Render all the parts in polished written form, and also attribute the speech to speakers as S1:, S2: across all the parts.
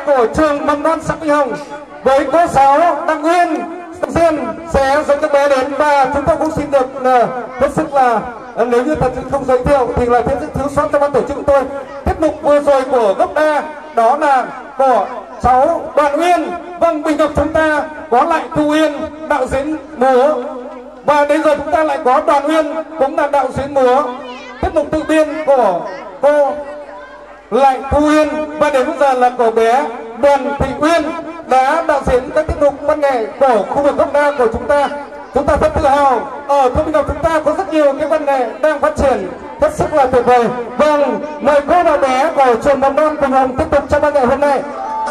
S1: của trường mầm non xã Quỳnh Hồng với cô giáo Đặng Uyên Diên sẽ dẫn các bé đến, và chúng tôi cũng xin được hết sức là nếu như thật sự không giới thiệu thì là thiếu sót cho ban tổ chức tôi. Tiết mục vừa rồi của gốc A đó là của cháu Đoàn Uyên. Vâng, bình ngọc chúng ta có lại Thu Uyên đạo diễn múa, và đến giờ chúng ta lại có Đoàn Uyên cũng là đạo diễn múa. Tiết mục tự biên của cô lại Thu Uyên, và đến bây giờ là của bé Đoàn Thị Uyên đã đạo diễn các tiết mục văn nghệ của khu vực gốc A của chúng ta. Chúng ta rất tự hào ở Thôn Bình Ngọc chúng ta có rất nhiều cái văn nghệ đang phát triển hết sức là tuyệt vời. Vâng, mời cô và bé của trường mầm non Quỳnh Hồng tiếp tục trong văn nghệ hôm nay.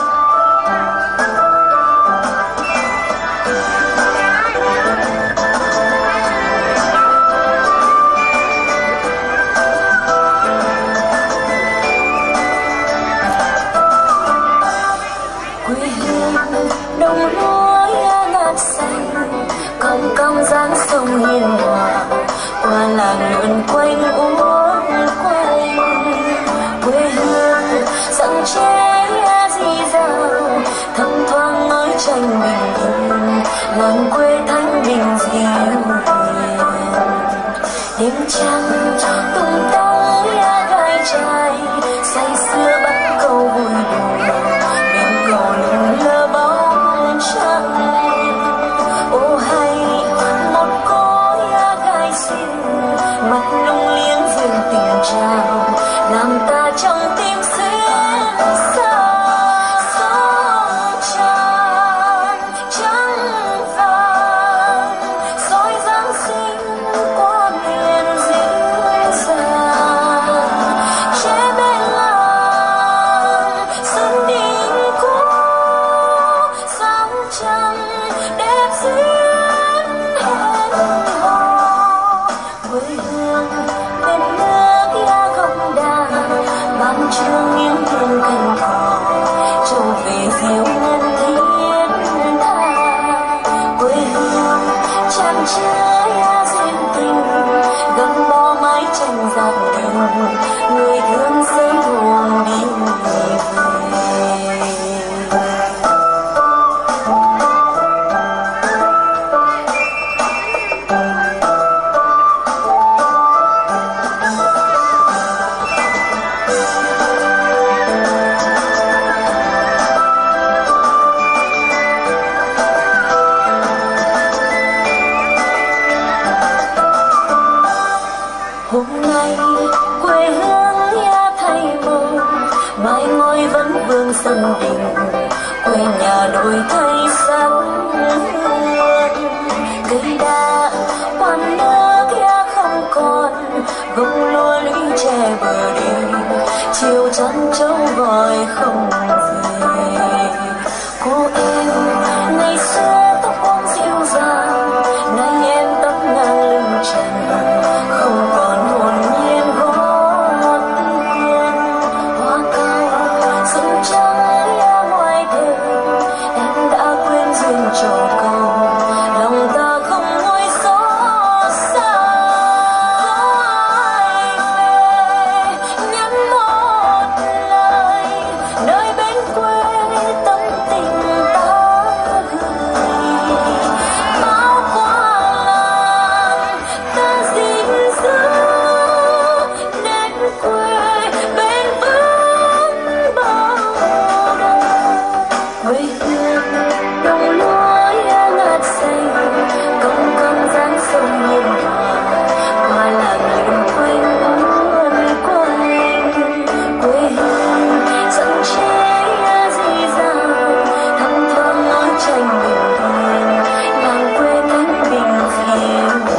S2: Đồng lúa ngát xanh cong cong dáng sông hiền hòa, qua làng lượn quanh uốn quanh quê hương dặm tre dì dào thấp thoáng ngói tranh bình yên, làng quê thanh bình dịu hiền. Đêm trăng tung tóc gai trai say sưa bắt câu vui đùa, bên cầu lưng lơ bóng trăng. Ô hay một cô gái xinh mắt lung liếng duyên tình trao, làm ta trong tim xuyên xa sóng tràn trắng vàng soi dáng xinh qua miền dịu dàng. Trẻ bên làng xuân đình cũ sóng trăng đẹp duyên hẹn hò, quê hương bên nước gốc đa ban trường những hương cành cỏ trâu về diệu ngân thiết tha. Quê hương tràn chứa duyên tình gắn bó mái tranh giạt đường, người thương sớm buồn đi về. Hôm nay quê hương thay màu, mai ngôi vẫn vương sân đình, quê nhà đổi thay sắc hương. Cây đa quan nước không còn, gốc lúa lũy tre bờ đi, chiều chăn trâu gọi không về. Cô em ngày xưa tóc bóng dịu dàng, nay em tóc ngang lưng trần, không còn hồn nhiên gót tiên. Hoa cao sông trắng ngoài đời, em đã quên duyên trầu cầu, lòng ta không ngôi xót xa. Hỏi về nhắn một lời, nơi bên quê tâm tình ta gửi. Bao qua làng ta gìn giữ nét quê bên vững bao đời. Quê hương đồng lúa ngát xanh cong cong dáng sông hiền hòa, qua làng lượn quanh uốn quanh quê hương dặm tre dì dào thấp thoáng ngói tranh bình yên, làng quê thanh bình dịu hiền.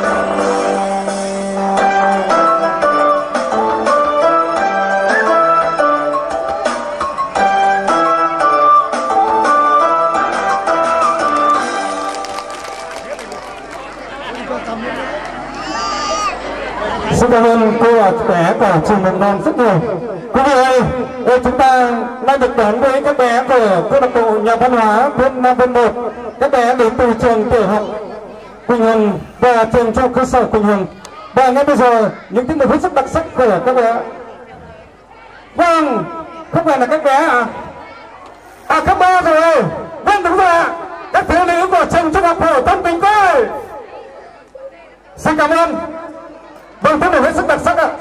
S1: Xin cảm ơn cô và bé của trường mầm non rất nhiều. Quý vị ơi, chúng ta nay được đón với các bé của câu lạc bộ nhà văn hóa thôn Nam Vân 1. Các bé đến từ trường tiểu học Quỳnh Hồng và trường trung học cơ sở Quỳnh Hồng. Và ngay bây giờ những tiết mục hết sức đặc sắc của các bé. Vâng, không phải là các bé à? À cấp 3 rồi. Vâng đúng rồi ạ. Các thiếu nữ của trường trung học phổ thông Bình Côi. Xin cảm ơn. Vâng, tiết mục hết sức đặc sắc ạ.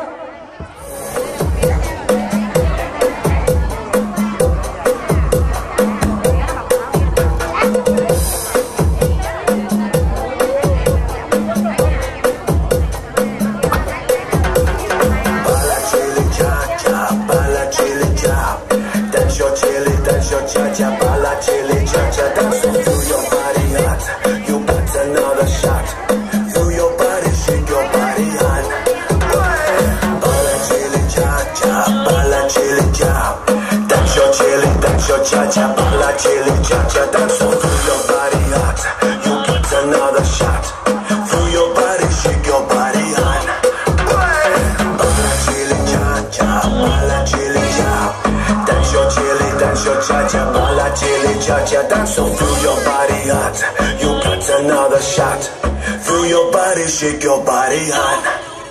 S3: Cha-cha, bala, chili, cha-cha, dance on, through your body hot. You got another shot. Through your body, shake your body hot. Bala, chili, cha-cha, bala, chili, cha. Dance your chili, dance your cha-cha, bala, chili, cha-cha, dance on, through your body hot. You got another shot. Through your body, shake your body hot.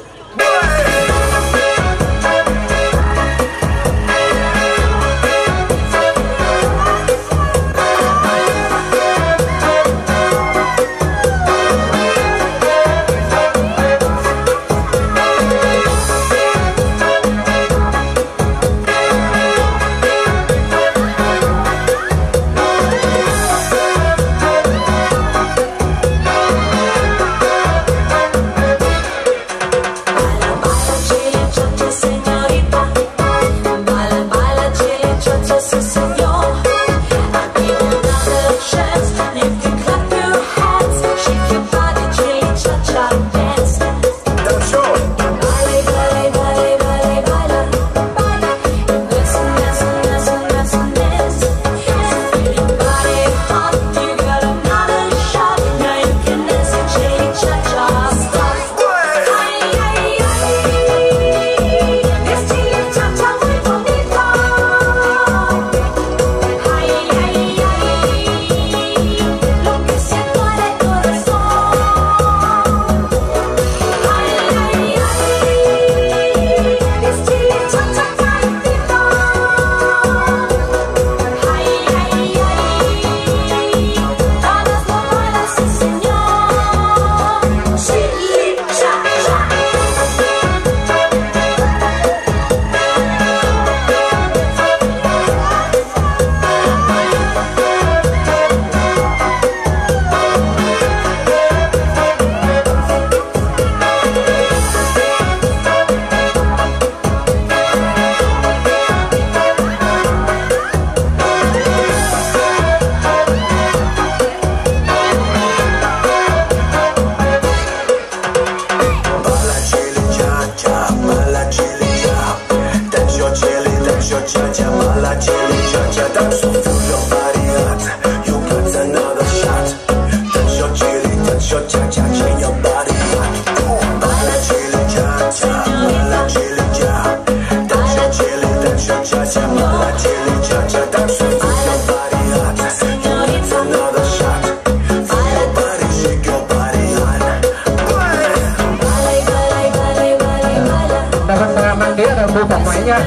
S1: Mô phỏng máy nha.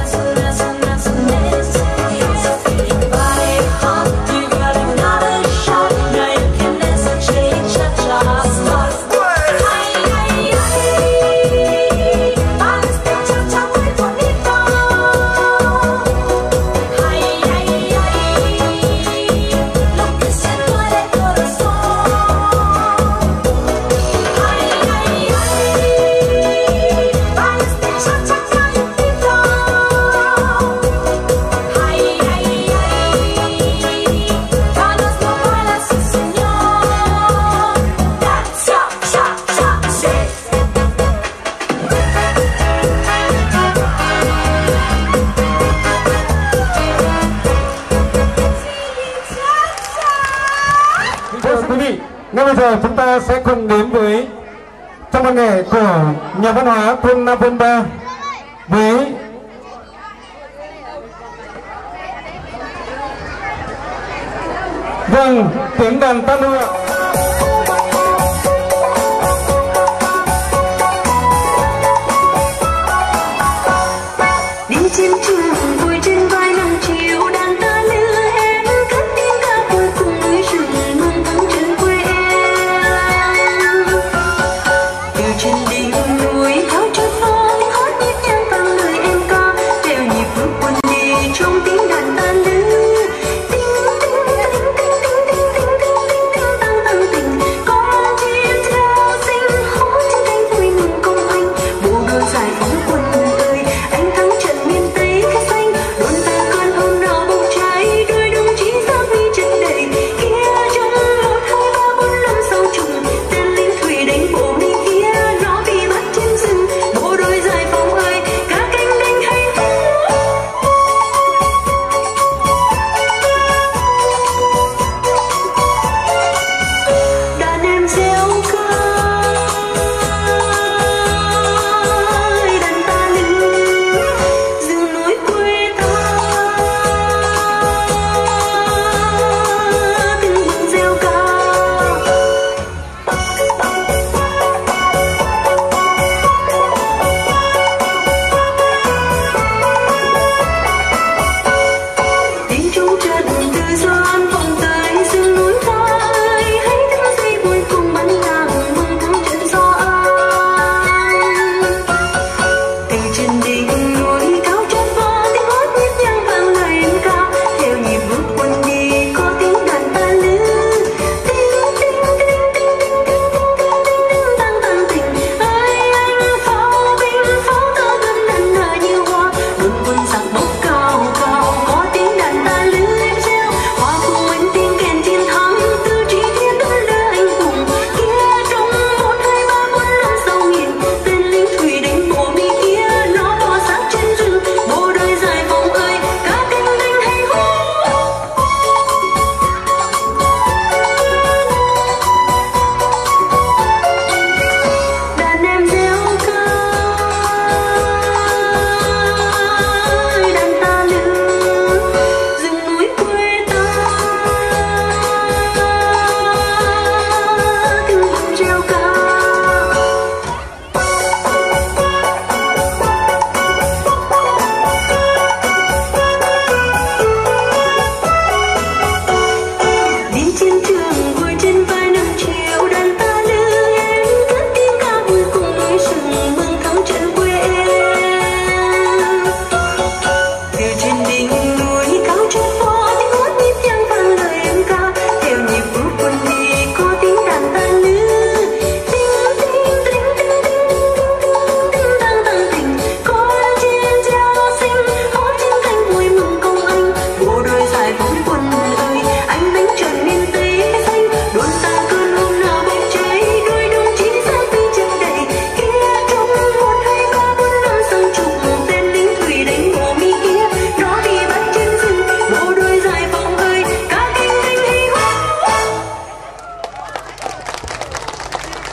S1: Ngay bây giờ chúng ta sẽ cùng đến với trong văn nghệ của nhà văn hóa thôn Nam Vân Ba với tiếng đàn tango.
S2: Đi trên trường vui trên vai nắng chiều đàn ta lứa em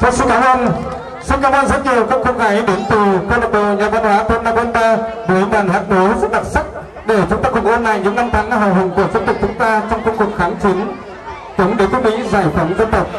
S1: Vâng, xin cảm ơn rất nhiều các cô gái đến từ câu lạc bộ nhà văn hóa thôn Na Vân Ta với màn hát múa rất đặc sắc để chúng ta cùng ôn lại những năm tháng hào hùng của dân tộc chúng ta trong công cuộc kháng chiến chống đế quốc Mỹ giải phóng dân tộc.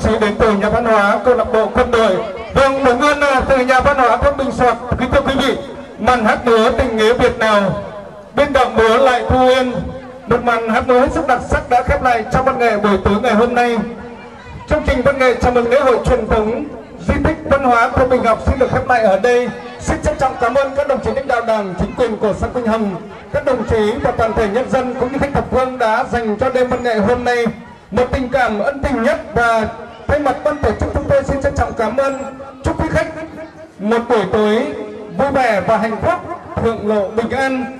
S1: sĩ đến từ nhà văn hóa câu lạc bộ quân đội. Vâng, đồng ơn từ nhà văn hóa thôn Bình Soạt. Kính thưa quý vị, màn hát múa tình nghĩa Việt nào bên cạnh múa lại Thu Yên, một màn hát múa hết sức đặc sắc đã khép lại trong văn nghệ buổi tối ngày hôm nay. Chương trình văn nghệ chào mừng lễ hội truyền thống di tích văn hóa của Bình Ngọc xin được khép lại ở đây. Xin trân trọng cảm ơn các đồng chí lãnh đạo Đảng, chính quyền của xã Quỳnh Hồng, các đồng chí và toàn thể nhân dân cũng như khách thập phương đã dành cho đêm văn nghệ hôm nay một tình cảm ân tình nhất. Và thay mặt ban tổ chức chúng tôi xin trân trọng cảm ơn, chúc quý khách một buổi tối vui vẻ và hạnh phúc, thượng lộ bình an.